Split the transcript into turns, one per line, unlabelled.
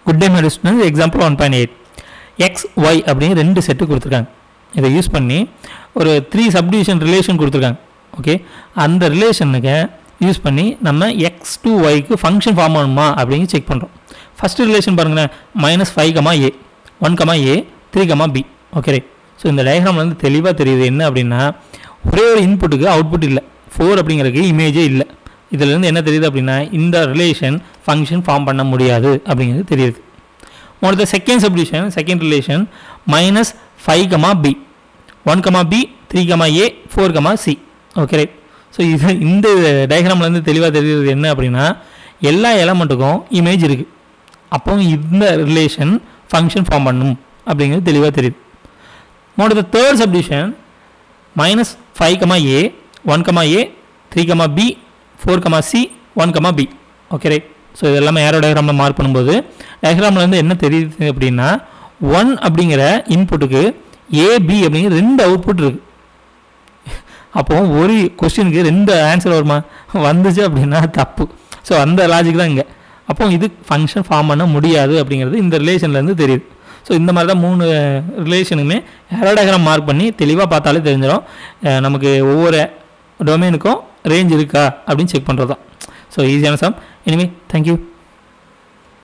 Good day merry students example 1.8 x y அப்படின்னு 2 set கொடுத்துருக்காங்க. இதை யூஸ் பண்ணி ஒரு 3 சப்டிவிஷன் ரிலேஷன் கொடுத்துருக்காங்க. ஓகே, அந்த ரிலேஷனுக்கு யூஸ் பண்ணி நம்ம எக்ஸ் டு ஒய்க்கு ஃபங்க்ஷன் ஃபார்ம் ஆகணுமா அப்படின்னு செக் பண்ணுறோம். ஃபஸ்ட்டு ரிலேஷன் பாருங்களேன், -5, a 1, a 3, b. Okay right. So இந்த டயக்ராமில் வந்து தெளிவாக தெரியுது என்ன அப்படின்னா, ஒரே ஒரு இன்புட்டுக்கு அவுட்புட் இல்லை, 4 அப்படிங்கிறதுக்கு இமேஜே இல்லை. இதிலேருந்து என்ன தெரியுது அப்படின்னா, இந்த ரிலேஷன் ஃபங்க்ஷன் ஃபார்ம் பண்ண முடியாது அப்படிங்கிறது தெரியுது. உங்களோட second subdivision, second relation -5, b 1, b 3, a 4, c. Okay right. So இது இந்த டயக்ராம்லேருந்து தெளிவாக தெரியுது என்ன அப்படின்னா, எல்லா எலமெண்ட்டுக்கும் இமேஜ் இருக்குது, அப்போ இந்த ரிலேஷன் ஃபங்க்ஷன் ஃபார்ம் பண்ணும் அப்படிங்கிறது தெளிவாக தெரியுது. உங்களோட third subdivision -5, a 1, a 3, b 4, c 1, b. Okay right. So இது எல்லாமே ஏரோ டயக்ராமில் மார்க் பண்ணும்போது டயக்ராம்லேருந்து என்ன தெரியுது அப்படின்னா, 1 அப்படிங்கிற இன்புட்டுக்கு ஏபி அப்படிங்கிற 2 அவுட்புட் இருக்குது. அப்போது ஒரு கொஸ்டினுக்கு 2 ஆன்சர் வருமா, வந்துச்சு அப்படின்னா தப்பு. ஸோ அந்த லாஜிக் தான் இங்கே. அப்போ இது ஃபங்க்ஷன் ஃபார்ம் பண்ண முடியாது அப்படிங்கிறது இந்த ரிலேஷன்லேருந்து தெரியுது. ஸோ இந்த மாதிரி தான் 3 ரிலேஷனுமே ஏரோ டயக்ராம் மார்க் பண்ணி தெளிவாக பார்த்தாலே தெரிஞ்சிடும் நமக்கு ஒவ்வொரு டொமைனுக்கும் ரேஞ்ச் இருக்கா அப்படின்னு செக் பண்ணுறது தான். ஸோ ஈஸியான சம். Anyway thank you.